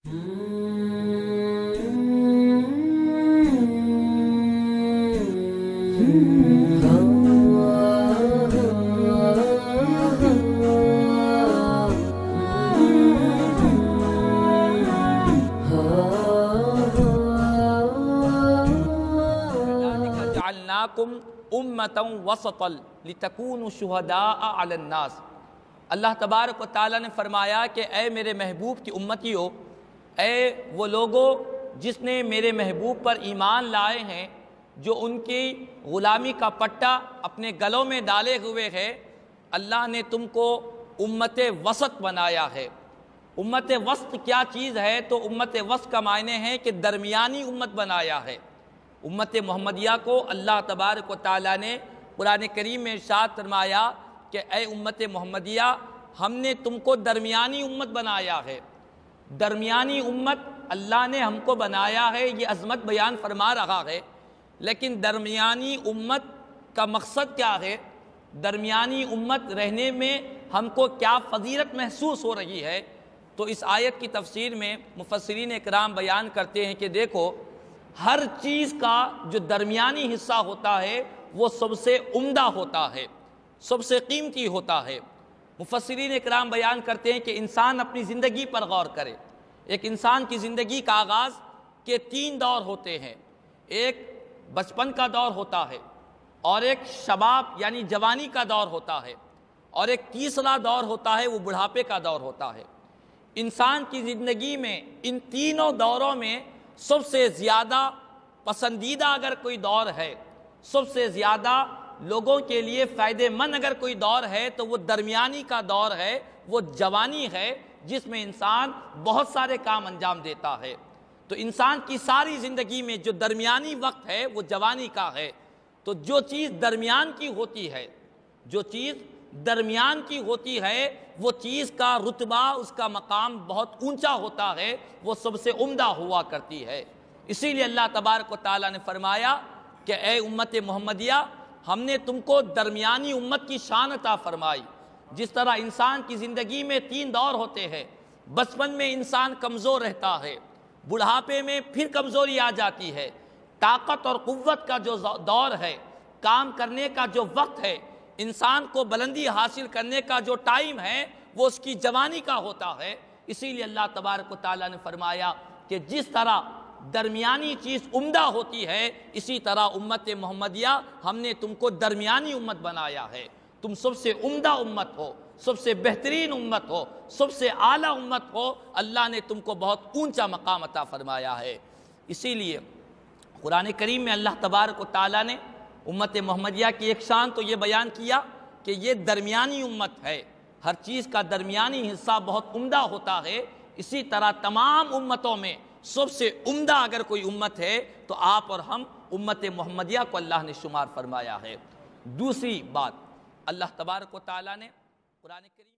جعلناکم امۃ وسطا لتکونوا شہداء علی الناس۔ اللہ تبارک و تعالیٰ نے فرمایا کہ اے میرے محبوب کی امتیو، اے وہ لوگوں جس نے میرے محبوب پر ایمان لائے ہیں، جو ان کی غلامی کا پٹا اپنے گلوں میں ڈالے ہوئے ہے، اللہ نے تم کو امت وسط بنایا ہے۔ امت وسط کیا چیز ہے؟ تو امت وسط کا معنی ہے کہ درمیانی امت بنایا ہے۔ امت محمدیہ کو اللہ تبارک و تعالیٰ نے قرآن کریم میں ارشاد فرمایا کہ اے امت محمدیہ، ہم نے تم کو درمیانی امت بنایا ہے۔ درمیانی امت اللہ نے ہم کو بنایا ہے، یہ عظمت بیان فرما رہا ہے۔ لیکن درمیانی امت کا مقصد کیا ہے؟ درمیانی امت رہنے میں ہم کو کیا فضیلت محسوس ہو رہی ہے؟ تو اس آیت کی تفسیر میں مفسرین اکرام بیان کرتے ہیں کہ دیکھو، ہر چیز کا جو درمیانی حصہ ہوتا ہے وہ سب سے عمدہ ہوتا ہے، سب سے قیمتی ہوتا ہے۔ مفسرین اکرام بیان کرتے ہیں کہ انسان اپنی زندگی پر غور کرے۔ ایک انسان کی زندگی کا آغاز کے 3 دور ہوتے ہیں۔ ایک بچپن کا دور ہوتا ہے، اور ایک شباب یعنی جوانی کا دور ہوتا ہے، اور ایک تیسرا دور ہوتا ہے، وہ بڑھاپے کا دور ہوتا ہے۔ انسان کی زندگی میں ان تینوں دوروں میں سب سے زیادہ پسندیدہ اگر کوئی دور ہے، سب سے زیادہ لوگوں کے لیے فائدہ مند اگر کوئی دور ہے تو وہ درمیانی کا دور ہے، وہ جوانی ہے، جس میں انسان بہت سارے کام انجام دیتا ہے۔ تو انسان کی ساری زندگی میں جو درمیانی وقت ہے وہ جوانی کا ہے۔ تو جو چیز درمیان کی ہوتی ہے، جو چیز درمیان کی ہوتی ہے، وہ چیز کا رتبہ، اس کا مقام بہت اونچا ہوتا ہے، وہ سب سے عمدہ ہوا کرتی ہے۔ اسی لیے اللہ تبارک و تعالیٰ نے فرمایا کہ اے امت محمدیہ، ہم نے تم کو درمیانی امت کی شان عطا فرمائی۔ جس طرح انسان کی زندگی میں 3 دور ہوتے ہیں، بچپن میں انسان کمزور رہتا ہے، بڑھاپے میں پھر کمزوری آ جاتی ہے، طاقت اور قوت کا جو دور ہے، کام کرنے کا جو وقت ہے، انسان کو بلندی حاصل کرنے کا جو ٹائم ہے، وہ اس کی جوانی کا ہوتا ہے۔ اسی لیے اللہ تبارک و تعالیٰ نے فرمایا کہ جس طرح درمیانی چیز عمدہ ہوتی ہے، اسی طرح امت محمدیہ ہم نے تم کو درمیانی امت بنایا ہے۔ تم سب سے عمدہ امت ہو، سب سے بہترین امت ہو، سب سے اعلیٰ امت ہو۔ اللہ نے تم کو بہت اونچا مقام عطا فرمایا ہے۔ اسی لیے قرآن کریم میں اللہ تبارک و تعالیٰ نے امت محمدیہ کی ایک شان تو یہ بیان کیا کہ یہ درمیانی امت ہے، ہر چیز کا درمیانی حصہ بہت عمدہ ہوتا ہے۔ اسی طرح تمام امتوں میں سب سے عمدہ اگر کوئی امت ہے تو آپ اور ہم امت محمدیہ کو اللہ نے شمار فرمایا ہے۔ دوسری بات، اللہ تبارک و تعالیٰ نے قرآن کریم